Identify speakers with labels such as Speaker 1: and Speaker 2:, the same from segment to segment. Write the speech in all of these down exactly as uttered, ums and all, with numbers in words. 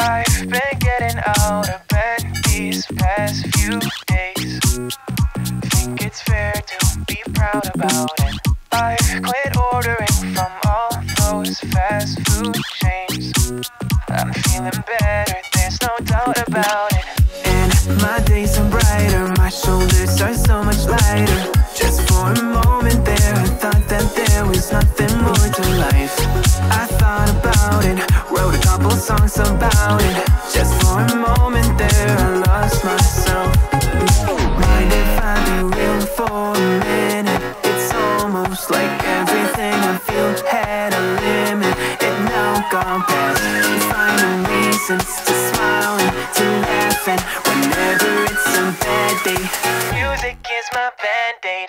Speaker 1: I've been getting out of bed these past few days. Think it's fair to be proud about it. I've quit ordering from all those fast food chains. I'm feeling better, there's no doubt about it. And my days are brighter, my shoulders are so much lighter. Just for a moment there, I thought that there was nothing more to life. I thought about it, wrote a couple songs about it. Just for a moment there, I lost myself. Mind if I be real for a minute? It's almost like everything I feel had a limit. It now gone past, finding reasons to smile and to laugh. And whenever it's a bad day, music is my band-aid.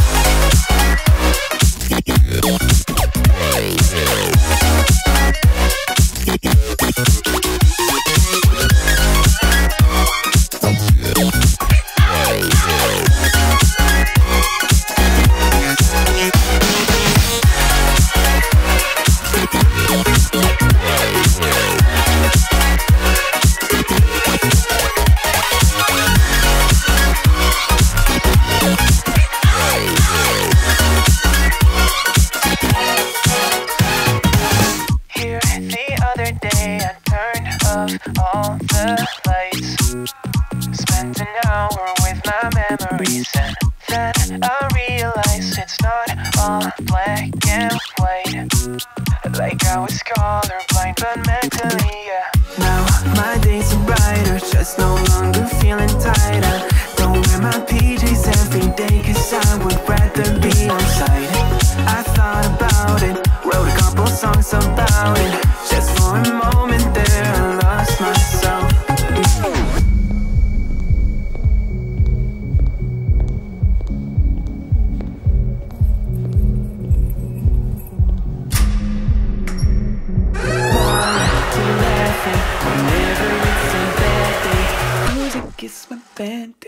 Speaker 1: All the lights, spent an hour with my memories, and then I realized it's not all black and white. Like I was colorblind but mentally, yeah. Now my days are brighter, just no longer feeling tight. I don't wear my P Js every day, cause I would rather be on site. I thought about it, wrote a couple songs about it. Just for a moment there, I lost myself. Whenever it's a bad day, music is my band.